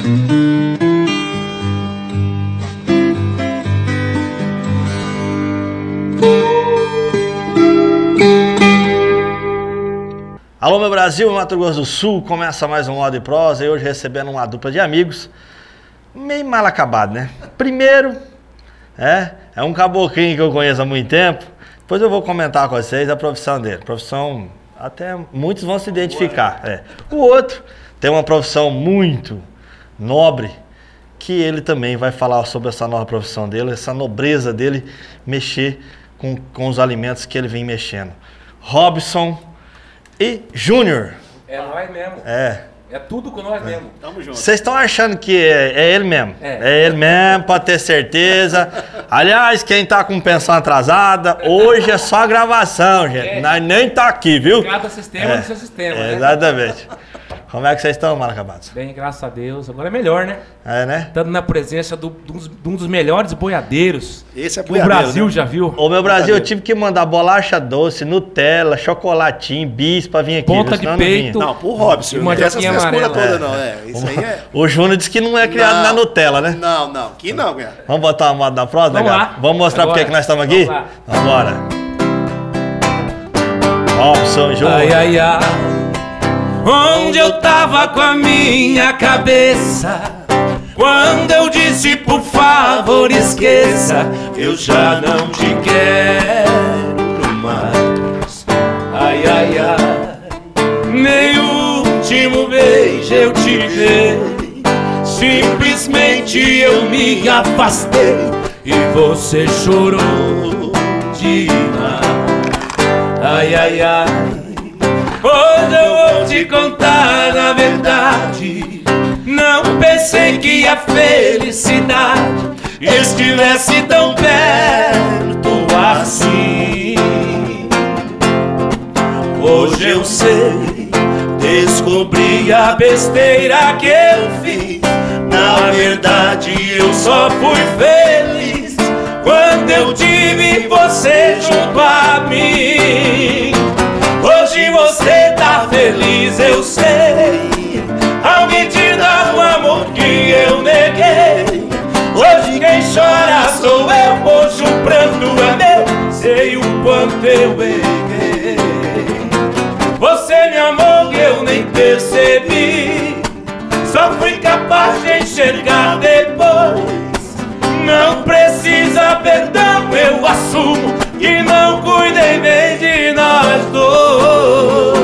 Alô, meu Brasil, Mato Grosso do Sul, começa mais um Moda e Prosa e hoje recebendo uma dupla de amigos meio mal acabado, né? Primeiro, é um caboclinho que eu conheço há muito tempo, depois eu vou comentar com vocês a profissão dele, profissão até muitos vão se identificar. O outro tem uma profissão muito nobre, que ele também vai falar sobre essa nova profissão dele, essa nobreza dele mexer com os alimentos que ele vem mexendo. Robson e Júnior. É nós mesmo. É tudo com nós mesmo. Tamo junto. Vocês estão achando que é ele mesmo? É ele mesmo, pode ter certeza. Aliás, quem tá com pensão atrasada, hoje é só gravação, gente. Nós nem tá aqui, viu? Cada sistema do seu sistema, né? Exatamente. Como é que vocês estão, Malacabados? Bem, graças a Deus. Agora é melhor, né? Né? Estando na presença de um dos melhores boiadeiros. Esse é que o Brasil, né? Já viu. Ô, meu Brasil, eu tive que mandar bolacha doce, Nutella, chocolatinho, bis pra vir aqui. Ponta de peito. Não, pro Robson. Não tem essas frescuras todas, não. Isso aí é... O Júnior disse que não é criado na Nutella, né? Não. Que não, cara. Vamos botar uma moda na prosa, Vamos lá. Vamos mostrar por que nós estamos aqui? Vamos embora. Robson e Júnior. Ai. Onde eu tava com a minha cabeça quando eu disse por favor esqueça, eu já não te quero mais. Ai, nem o último beijo eu te dei, simplesmente eu me afastei e você chorou demais. Ai. Hoje eu vou te contar a verdade. Não pensei que a felicidade estivesse tão perto assim. Hoje eu sei, descobri a besteira que eu fiz. Na verdade eu só fui feliz quando eu tive você junto a mim. Hoje você tá feliz, eu sei, ao me te dar o amor que eu neguei. Hoje quem chora sou eu, hoje o pranto é meu, sei o quanto eu errei. Você me amou e eu nem percebi, só fui capaz de enxergar depois. Não precisa perdão, eu assumo que não cuidei bem de nós dois.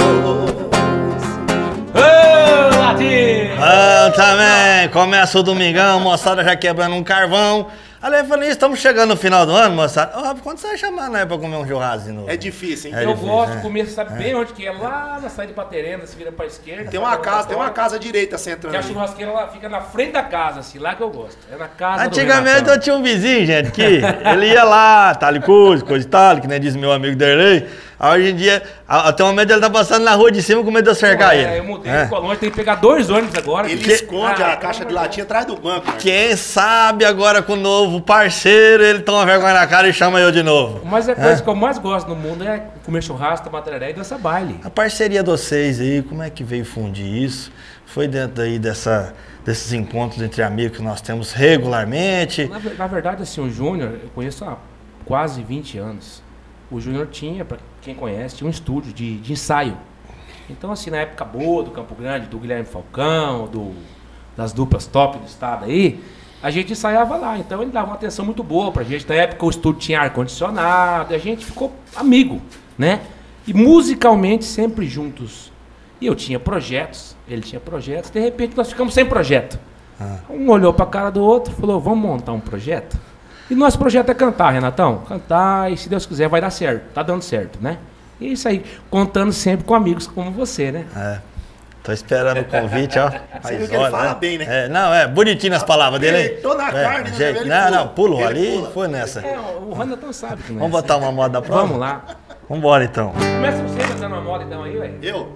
Também começa o domingão, moçada já quebrando um carvão. Aliás, falando isso, estamos chegando no final do ano, moçada. Quando você vai chamar, né, pra comer um churrasco novo? É difícil, hein? Eu gosto de comer, sabe bem onde que é? Lá na saída de Paterena, se vira pra esquerda. Tem uma casa à direita centrando. Que a churrasqueira ela fica na frente da casa, assim, lá que eu gosto. É na casa Antigamente eu tinha um vizinho, gente, que ele ia lá, tal coisa e tal, que nem diz meu amigo Derlei. Hoje em dia, até o momento ele tá passando na rua de cima com medo de eu cercar ele. Eu mudei de colônia, tem que pegar 2 ônibus agora. Ele esconde a caixa de latinha atrás do banco. Cara. Quem sabe agora com o novo parceiro, ele toma vergonha na cara e chama eu de novo. Mas a coisa que eu mais gosto no mundo é comer churrasco, tomar tereré e dançar baile. A parceria de vocês aí, como é que veio fundir isso? Foi dentro aí desses encontros entre amigos que nós temos regularmente? Na verdade, assim, o Júnior, eu conheço há quase 20 anos. O Júnior tinha, pra quem conhece, tinha um estúdio de ensaio. Então, assim, na época boa do Campo Grande, do Guilherme Falcão, das duplas top do estado aí, a gente ensaiava lá. Então, ele dava uma atenção muito boa pra gente. Na época, o estúdio tinha ar-condicionado, a gente ficou amigo, né? E musicalmente, sempre juntos. E eu tinha projetos, ele tinha projetos. De repente, nós ficamos sem projeto. Um olhou pra cara do outro e falou, vamos montar um projeto? E nosso projeto é cantar, Renatão. Cantar e, se Deus quiser, vai dar certo. Tá dando certo, né? E é isso aí. Contando sempre com amigos como você, né? Tô esperando o convite, ó. Você viu que ele fala bem, né? Bonitinho as palavras dele aí. Tô na carne, gente, pulou ali, foi nessa. O Renatão sabe que não é. Vamos botar uma moda da prova? Vamos lá. Vambora, então. Começa você cantando uma moda, então, aí, velho. Eu?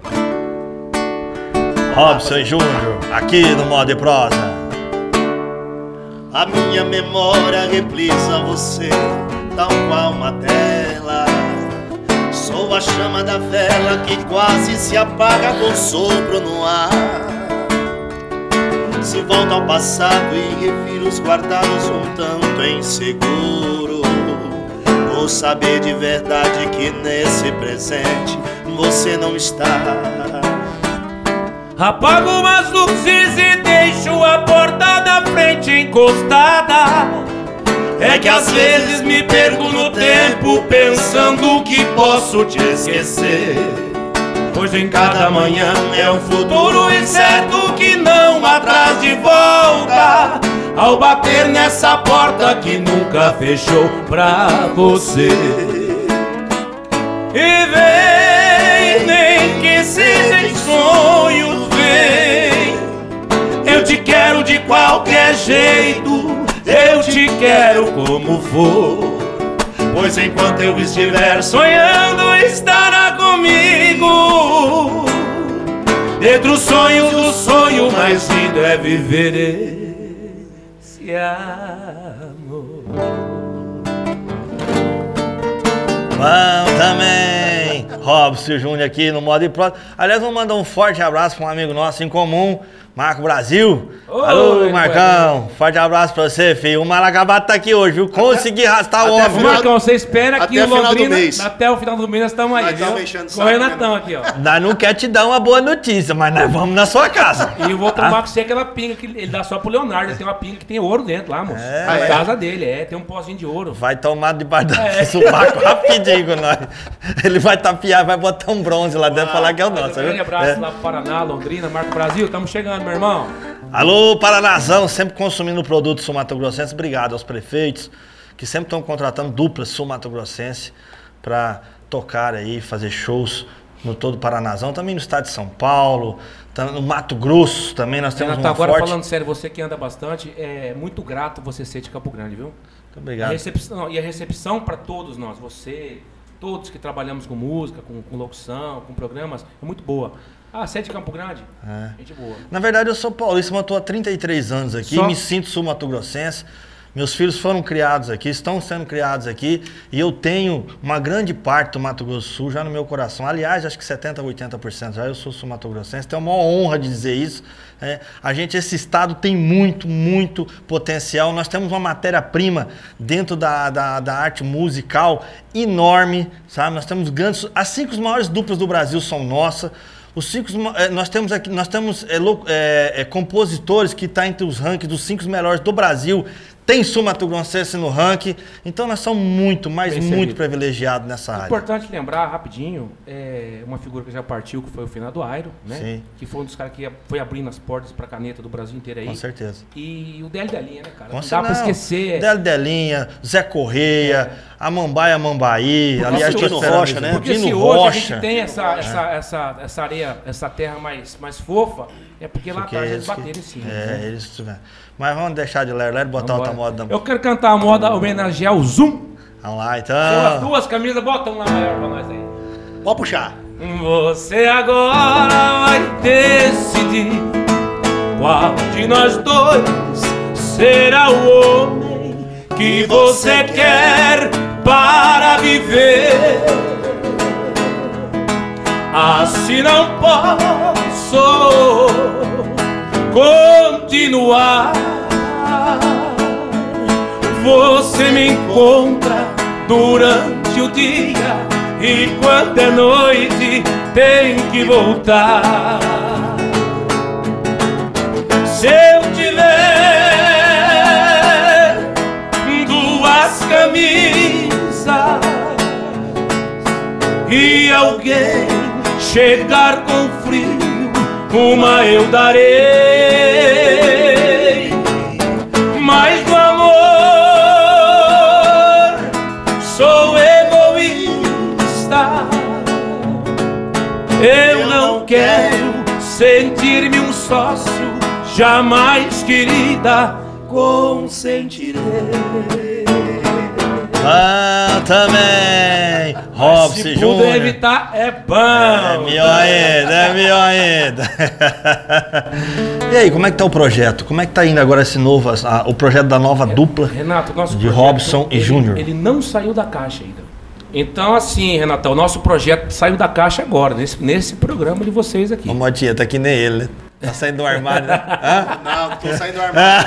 Robson e Júnior, aqui no Moda e Prosa. A minha memória reprisa você, tal qual uma tela. Sou a chama da vela que quase se apaga com sopro no ar. Se volto ao passado e refiro os guardados um tanto inseguro, vou saber de verdade que nesse presente você não está. Apago umas luzes e deixo a porta da frente encostada. É que às vezes me perco no tempo pensando que posso te esquecer, pois em cada manhã é um futuro incerto que não atrás de volta. Ao bater nessa porta que nunca fechou pra você. E vem, nem que seja em sonhos, vem. Eu te quero de qualquer jeito, eu te quero como for, pois enquanto eu estiver sonhando estará comigo. Entre os sonhos, o sonho mais lindo é viver esse amor. Vamos também, Robson Júnior aqui no Modo e Prosa. Aliás, vamos mandar um forte abraço para um amigo nosso em comum, Marco Brasil. Oi, alô, Marcão. Forte abraço pra você, filho. O Malagabato tá aqui hoje, viu? Consegui arrastar o homem. Marcão, você espera que o Londrina, até o final do mês, nós estamos aí, viu? Com o Renatão aqui, ó. Nós não quer te dar uma boa notícia, mas nós vamos na sua casa. E eu vou tomar com você aquela pinga que ele dá só pro Leonardo. Ele tem uma pinga que tem ouro dentro lá, moço. Na casa dele, tem um pozinho de ouro. Vai tomar debaixo do subaco rapidinho com nós. Ele vai tapear, vai botar um bronze lá dentro e falar que é o nosso. Um grande abraço lá pro Paraná, Londrina, Marco Brasil. Estamos chegando, meu irmão. Alô, Paranazão, sempre consumindo produtos sul-mato-grossense. Obrigado aos prefeitos que sempre estão contratando duplas sul-mato-grossense para tocar aí, fazer shows no todo o Paranazão, também no estado de São Paulo, no Mato Grosso também nós temos uma agora forte... falando sério, você que anda bastante, é muito grato você ser de Campo Grande, viu? Muito obrigado. A recepção para todos nós, você, todos que trabalhamos com música, com locução, com programas, é muito boa. Ah, você é de Campo Grande? Gente boa. Na verdade, eu sou paulista, mas estou há 33 anos aqui, me sinto sul-mato-grossense. Meus filhos foram criados aqui, estão sendo criados aqui, e eu tenho uma grande parte do Mato Grosso do Sul já no meu coração. Aliás, acho que 70%, 80% já eu sou sul-mato-grossense, tenho a maior honra de dizer isso. Esse estado tem muito, muito potencial. Nós temos uma matéria-prima dentro da arte musical enorme, sabe? Nós temos grandes... As 5 maiores duplas do Brasil são nossas. Nós temos compositores que estão entre os rankings dos 5 melhores do Brasil. Tem sul-mato-grossense no ranking, então nós somos muito privilegiados nessa área. Importante lembrar rapidinho, uma figura que já partiu, que foi o finado Airo, né? Sim. Que foi um dos caras que foi abrindo as portas para caneta do Brasil inteiro aí. Com certeza. E o Délio Delinha, né, cara? Não dá para esquecer. Délio Delinha, Zé Correia, Amambaia Mambaí, aliás, Dino Rocha, né? Porque se hoje a gente tem essa areia, essa terra mais fofa, é porque lá atrás eles bateram em cima. Eles tiveram. Mas vamos deixar de ler e botar outra moda. Eu quero cantar a moda homenagear o Zoom. Vamos lá, então. São as 2 camisas, bota um lá maior pra nós aí. Pode puxar. Você agora vai decidir qual de nós dois será o homem que você quer para viver. Assim não posso continuar. Você me encontra durante o dia e quando é noite tem que voltar. Se eu tiver 2 camisas e alguém chegar com frio, uma eu darei. Mas do amor sou egoísta. Eu não quero sentir-me um sócio, jamais, querida, consentirei. Também, Robson Se Júnior. puder evitar, é bom. É melhor ainda. E aí, como é que tá o projeto? Como é que tá indo agora esse novo, o projeto da nova dupla, Renato, nosso de projeto, Robson e Júnior? Ele não saiu da caixa ainda. Então, assim, Renatão, o nosso projeto saiu da caixa agora, nesse programa de vocês aqui. Ô, Motinha, tá que nem ele, né? Tá saindo do armário, né? Hã? Não tô saindo do armário.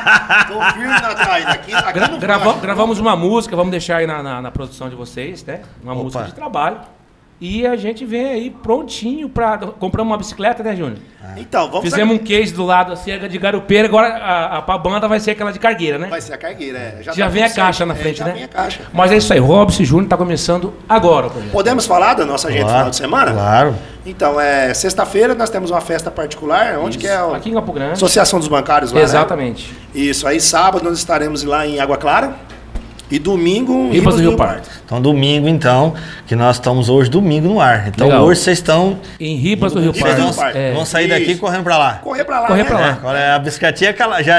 Tô firme atrás. Aqui não Gravamos uma música, vamos deixar aí na produção de vocês, né? Uma Opa. música de trabalho. E a gente vem aí prontinho pra... Compramos uma bicicleta, né, Júnior? Então, vamos... Fizemos um case do lado assim, de garupeira, agora a banda vai ser aquela de cargueira, né? Vai ser a cargueira, é. Já vem a caixa na frente, já né? vem a caixa. Mas é isso aí, Robson Júnior tá começando agora o projeto. Podemos falar da nossa agenda final de semana? Claro. Então, sexta-feira nós temos uma festa particular, onde que é a Aqui em Campo Grande. Associação dos Bancários lá, Exatamente. né? Isso, aí sábado nós estaremos lá em Água Clara e domingo... Ribas do Rio Pardo. Então, domingo, então, que nós estamos hoje domingo no ar. Então, Legal. hoje vocês estão... Em Ribas do Rio Ribas do Pardo. Rio Pardo. Vão sair daqui Isso. correndo pra lá. Correr pra lá, Correr né? pra lá. A bicicletinha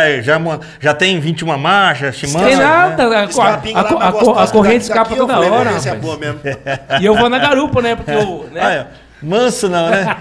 já tem 21 marchas, Shimano. Tem né? nada, Escapinha lá, mas gostosa, a corrente daqui escapa eu toda falei, hora, esse é rapaz. boa mesmo. E eu vou na garupa, né? Porque eu... Né? Olha, manso não, né?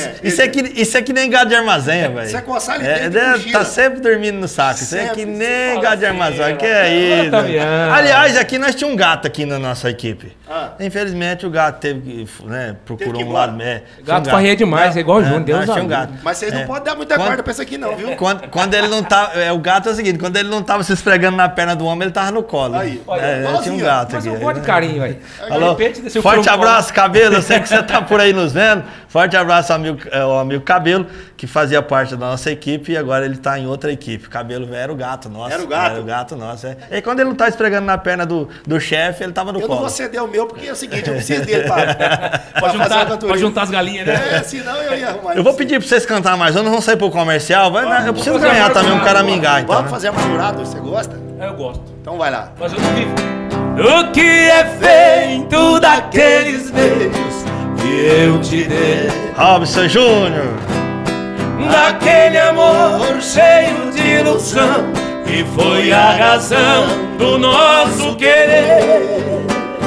Isso é que nem gado de armazém, velho. Isso é coçar ali dentro e mochila. Tá sempre dormindo no saco. Isso é que Sempre. nem gado de armazém. Que Tá é isso? Damião. Aliás, aqui nós tínhamos um gato aqui na nossa equipe. Ah. Infelizmente, o gato teve que, né, procurou Teve que ir um lado. embora. Gato farreia demais, é igual o Júnior, Deus nós tinha um ajuda. gato. Mas vocês não podem dar muita guarda pra isso aqui não, viu? Quando ele não tava. O gato é o seguinte: quando ele não tava se esfregando na perna do homem, ele tava no colo. Aí, olha, tinha um igualzinho. gato Mas aqui. eu gosto de carinho, velho. Alô? Forte abraço, Cabelo. Eu sei que você tá por aí nos vendo. Forte abraço ao amigo Cabelo, que fazia parte da nossa equipe e agora ele tá em outra equipe. Cabelo era o gato nosso. Era o gato? Era o gato nosso. É. E quando ele não tá esfregando na perna do chefe, ele tava no Eu não colo. vou ceder o meu porque é o seguinte, eu preciso dele pra fazer a cantoria. Pode juntar as galinhas, né? Senão eu ia arrumar Eu vou isso. pedir pra vocês cantar mais, eu não vou sair pro comercial. Eu preciso fazer ganhar uma também um jornada, caramingar, então. Vamos Né? fazer amargurado, você gosta? Eu gosto. Então vai lá. Mas eu não vivo. O que é feito daqueles beijos que eu te dei? Robson Júnior. Daquele amor cheio de ilusão que foi a razão do nosso querer.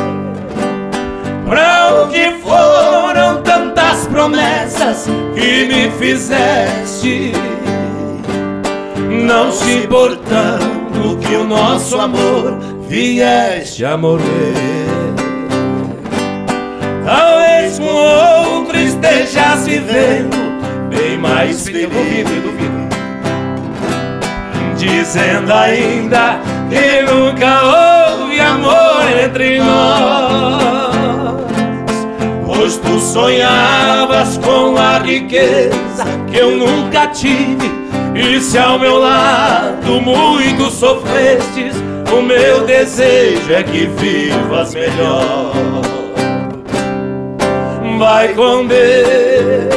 Pra onde foram tantas promessas que me fizeste, não se importando que o nosso amor vieste a morrer. Talvez com outro estejas vivendo bem mais feliz, dizendo ainda que nunca houve amor entre nós, pois tu sonhavas com a riqueza que eu nunca tive, e se ao meu lado muito sofrestes, o meu desejo é que vivas melhor. Vai com Deus,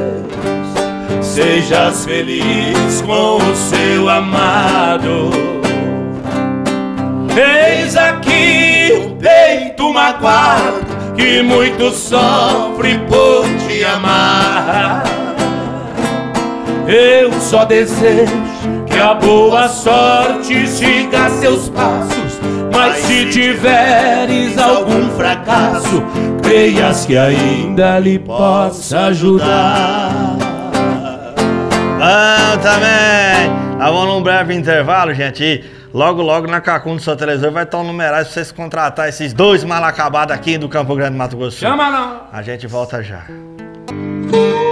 sejas feliz com o seu amado. Eis aqui o peito magoado que muito sofre por te amar. Eu só desejo que a boa sorte siga seus passos, mas se tiveres algum fracasso, creias que ainda lhe possa ajudar. Também. Vamos num breve intervalo, gente. E logo, logo na Cacum do seu televisor vai estar um numerais pra vocês contratar esses dois mal acabados aqui do Campo Grande, Mato Grosso do Sul. Chama não. A gente volta já.